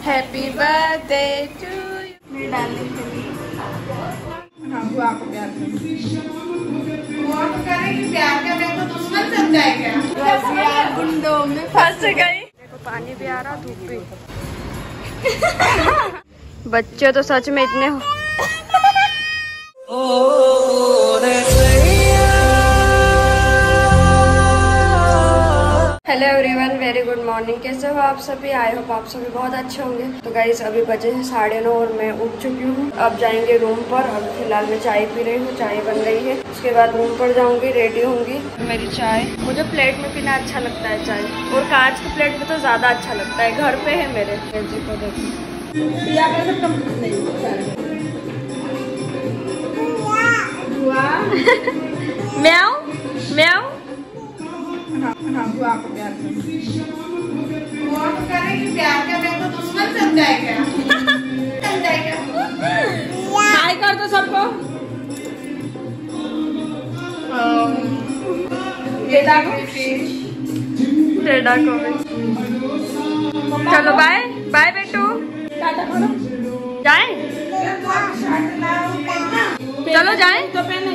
Happy birthday to you. मेरे darling के लिए। हाँ बुआ को प्यार करें। बुआ को करेंगे प्यार का, मैं तो दुश्मन समझ जाएगा। गुंडों में फंस गई। देखो पानी भी आ रहा, धूप भी। बच्चे तो सच में इतने हो। Hello everyone, very good morning. कैसे हो आप सभी? आई होप आप सभी बहुत अच्छे होंगे। तो गाइस अभी बजे हैं 9:30 और मैं उठ चुकी हूँ। अब जाएंगे रूम पर। अब फिलहाल मैं चाय पी रही हूँ, चाय बन रही है। उसके बाद रूम पर जाऊंगी, रेडी होंगी। मेरी चाय मुझे प्लेट में पीना अच्छा लगता है चाय, और कांच की प्लेट में तो ज्यादा अच्छा लगता है। घर पे है मेरे जी को देखो। म्याऊ म्याऊ। हाँ बुआ को प्यार करें। बुआ को करेंगे प्यार का, मैं तो दुश्मन समझाएगा। हाय कर दो सबको। टेढ़ा को भी। चलो बाय बाय बेटू। जाए चलो जाए तो पहले।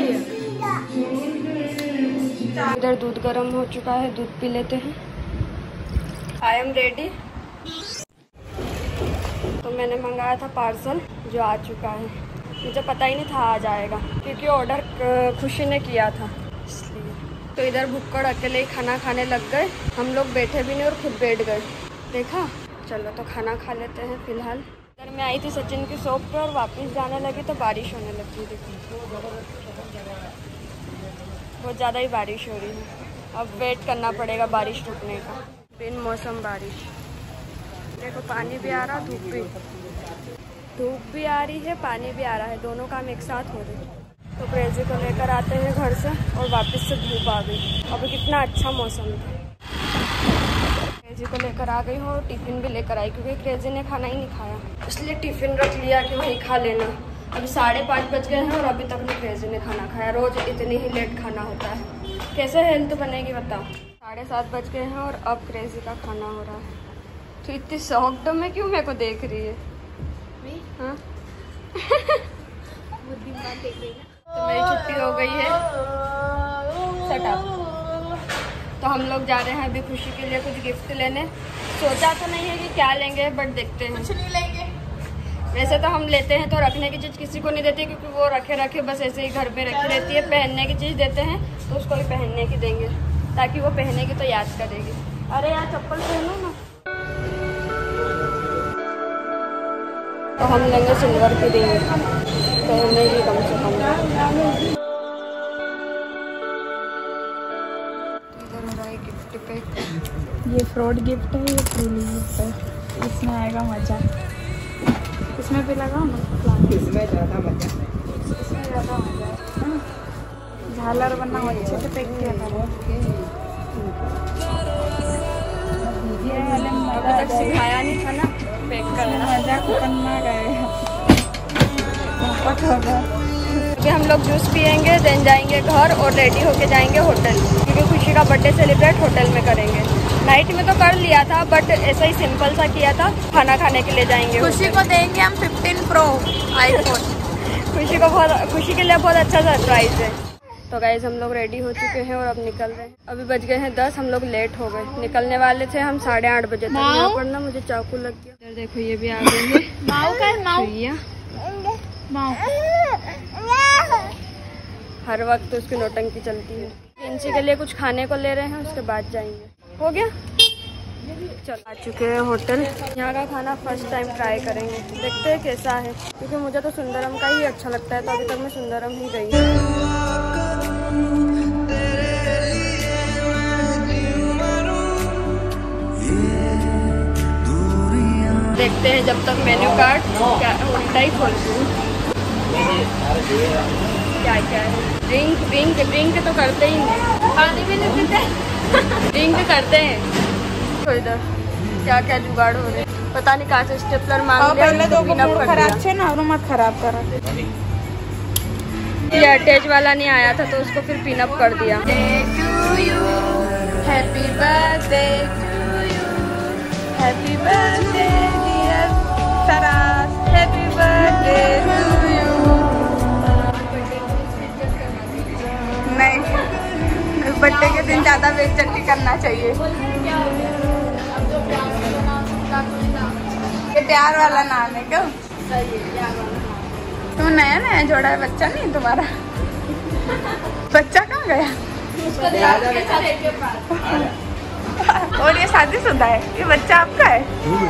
इधर दूध गर्म हो चुका है, दूध पी लेते हैं। I am ready. तो मैंने मंगाया था पार्सल, जो आ चुका है। मुझे पता ही नहीं था आ जाएगा, क्योंकि ऑर्डर खुशी ने किया था इसलिए। तो इधर भुक्कड़ अकेले ही खाना खाने लग गए। हम लोग बैठे भी नहीं और खुद बैठ गए। देखा। चलो तो खाना खा लेते हैं फिलहाल। इधर मैं आई थी सचिन की शॉप पे और वापस जाने लगी तो बारिश होने लगी। देखो बहुत ज़्यादा ही बारिश हो रही है। अब वेट करना पड़ेगा बारिश रुकने का। बिन मौसम बारिश। देखो पानी भी आ रहा, धूप भी आ रही है, पानी भी आ रहा है। दोनों काम एक साथ हो रहे हैं। तो क्रेजी को लेकर आते हैं घर से और वापस से धूप आ गई। अभी कितना अच्छा मौसम था। क्रेजी को लेकर आ गई हूँ और टिफ़िन भी लेकर आई, क्योंकि क्रेजी ने खाना ही नहीं खाया, इसलिए टिफ़िन रख लिया कि वहीं खा लेना। अभी 5:30 बज गए हैं और अभी तक नहीं क्रेजी ने खाना खाया। रोज इतनी ही लेट खाना होता है, कैसे हेल्थ बनेगी बताओ। 7:30 बज गए हैं और अब क्रेजी का खाना हो रहा है। तो इतनी शॉक्ड में क्यों मेरे को देख रही है? हाँ? तो मेरी छुट्टी हो गई है। Shut up. तो हम लोग जा रहे हैं अभी खुशी के लिए कुछ गिफ्ट लेने। सोचा तो नहीं है कि क्या लेंगे, बट देखते हैं। कुछ नहीं लेंगे। वैसे तो हम लेते हैं तो रखने की चीज़ किसी को नहीं देते, क्योंकि वो रखे बस ऐसे ही घर पे रखी रहती है। पहनने की चीज़ देते हैं तो उसको भी पहनने की देंगे, ताकि वो पहनेगी तो याद करेगी। अरे यार चप्पल पहनो ना। तो हम लेंगे सिल्वर की रिंग, पहनेगी कम से कम। इधर हो रहा है गिफ्ट पैक। ये फ्रॉड गिफ्ट है, ये फ्रीली गिफ्ट है। इसमें आएगा मजा। इसमें भी लगाओ ना, इसमें ज़्यादा मजा है। झालर बना अच्छे से पैक किया था। अभी तक सिखाया नहीं था ना पैक करना। मजा करना गए। अभी हम लोग जूस पियेंगे, देन जाएंगे घर और रेडी होके जाएंगे होटल, क्योंकि खुशी का बर्थडे सेलिब्रेट होटल में करेंगे। नाइट में तो कर लिया था, बट ऐसा ही सिंपल सा किया था। खाना खाने के लिए जाएंगे। खुशी को देंगे हम 15 Pro iPhone। खुशी के लिए बहुत अच्छा सरप्राइज है। तो गाइज हम लोग रेडी हो चुके हैं और अब निकल रहे हैं। अभी बज गए हैं 10। हम लोग लेट हो गए। निकलने वाले थे हम 8:30 बजे तक। यहाँ पर ना मुझे चाकू लग गया। इधर देखो ये भी आ गई है। हर वक्त उसकी नौटंकी चलती है। इनसी के लिए कुछ खाने को ले रहे हैं, उसके बाद जाएंगे। हो गया। चल आ चुके हैं होटल। यहाँ का खाना फर्स्ट टाइम ट्राई करेंगे, देखते हैं कैसा है, क्योंकि मुझे तो सुंदरम का ही अच्छा लगता है। तो अभी तक मैं सुंदरम ही गई। देखते हैं जब तक मेन्यू कार्ड उल्टा ही खोलती हूँ। क्या क्या है? ड्रिंक तो करते ही नहीं, पानी भी नहीं पीते। ड्रिंक करते हैं। तो इधर क्या क्या जुगाड़ हो रहे, पता नहीं कहाँ से स्टेपलर मांग लिया। पहले तो खराब थे ना, मत खराब करा। ये अटैच वाला नहीं आया था तो उसको फिर पिन अप कर दिया। Happy birthday to you, happy birthday dear birthday के दिन ज्यादा बेइज्जती करना चाहिए। ये प्यार वाला नाम है क्यों? तुम नया नया जोड़ा है, बच्चा नहीं तुम्हारा? बच्चा कहाँ गया? और ये शादीशुदा है, ये बच्चा आपका है?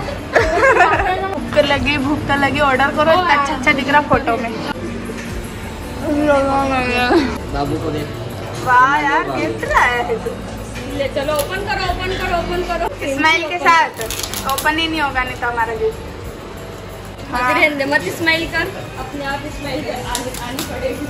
भूख तो लगी ऑर्डर करो, इतना अच्छा दिख रहा फोटो में। बाबू को दे। वाह यार, गिफ्ट लाया है तू। ले चलो, ओपन करो, ओपन करो, ओपन करो। स्माइल के साथ ओपन ही नहीं होगा, नहीं तो हमारा गिफ्ट। हाँ। मत स्माइल कर, अपने आप स्माइल आनी पड़ेगी।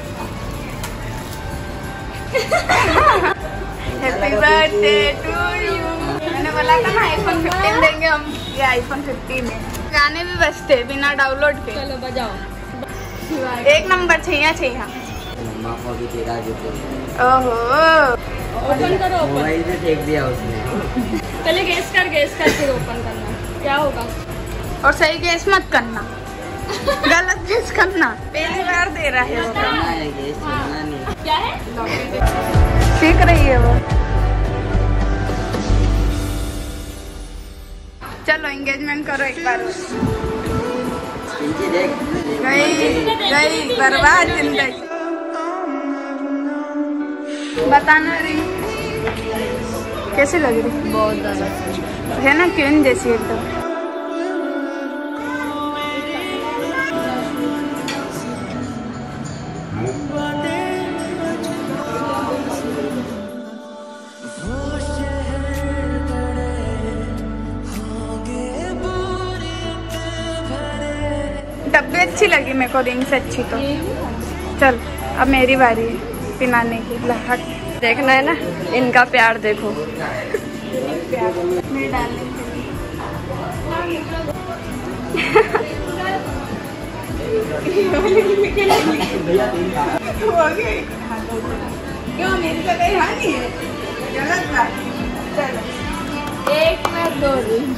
Happy birthday to you. मैंने बोला था ना iPhone 15 देंगे हम, ये iPhone 15 है। गाने भी बजते बिना डाउनलोड के। चलो बजाओ। एक नंबर छैया। मम्मा को भी तेरा गिफ्ट। ओहो, ओपन करो, ओपन। मोबाइल से फेंक दिया उसने। पहले गैस कर फिर ओपन करना। क्या होगा? और सही गैस मत करना, गलत गैस करना। पहली बार दे रहा है वो। करना है गैस, करना नहीं। क्या है? सीख रही है वो। चलो एंगेजमेंट करो एक बार। पीछे देख। गई बर्बाद जिंदगी। बताना रिंग कैसी लग रही? बहुत ज्यादा है ना, क्वीन जैसी एकदम। डब्बे अच्छी लगी मेरे को, रिंग से अच्छी तो। चल अब मेरी बारी है पिनाने की। हट, देखना है ना, इनका प्यार देखो। मेरी डार्लिंग क्यों, मेरी तो कहीं हानि है? गलत बात। चलो 1 में 2 रिंग।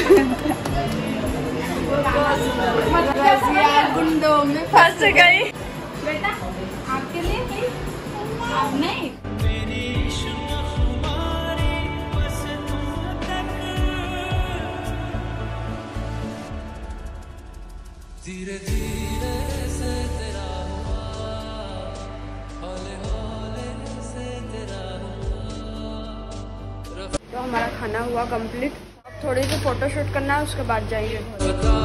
यार गुंडों में फंस गई। बेटा आपके लिए नहीं। धीरे धीरे से तेरा हुआ, हौले हौले से तेरा हुआ। तो हमारा खाना हुआ कंप्लीट। अब थोड़ी सी फोटो शूट करना है, उसके बाद जाएंगे घर।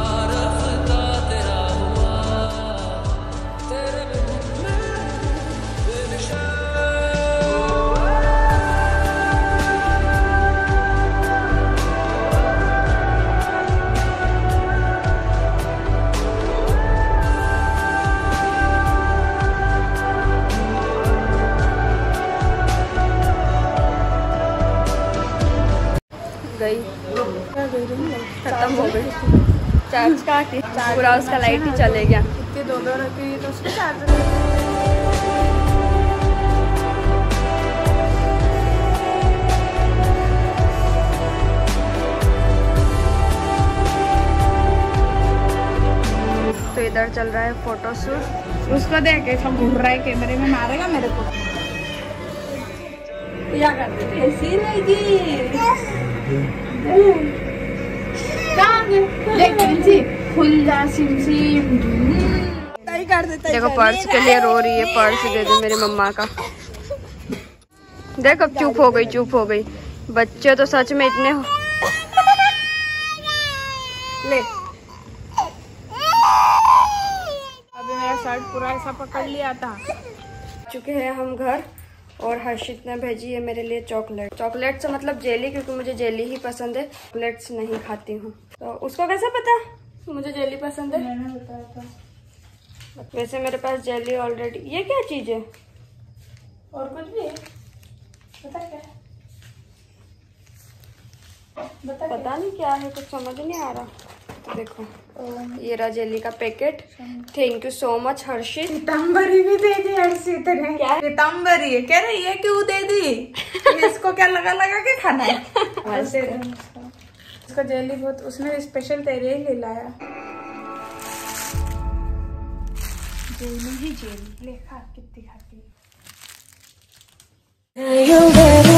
गई खत्म हो गई चार्ज का, पूरा उसका लाइट ही चले गया। इतने 2 रखी तो उसको चार्ज। तो इधर चल रहा है फोटो शूट। उसको देख कैसा घूम रहा है, कैमरे में मारेगा मेरे को। क्या करते ऐसी लगी। देखो पर्स के लिए रो रही है, पर्स दे दो मेरी मम्मा का। देख अब चुप हो गई। बच्चे तो सच में इतने हो। ले अभी मेरा शर्ट पूरा ऐसा पकड़ लिया था। चुके हैं हम घर, और हर्षित ने भेजी है मेरे लिए चॉकलेट से मतलब जेली, क्योंकि मुझे जेली ही पसंद है, चॉकलेट्स नहीं खाती हूँ। तो उसको कैसे पता मुझे जेली पसंद है? मैंने बताया था। वैसे मेरे पास जेली ऑलरेडी। ये क्या चीज है? और कुछ भी है? बता क्या है? पता नहीं क्या है, कुछ समझ नहीं आ रहा। तो देखो ये रहा जेली का packet. Thank you so much Harshit. Pitambari भी दे दी हर्षित ने। क्या पीताम्बरी है? कह रही है क्यों दे दी? इसको क्या लगा के खाना है? इसका जेली बहुत, उसने स्पेशल तेरे ही ले लाया। जेली ही जेली ले, खा कितनी खाती है। You better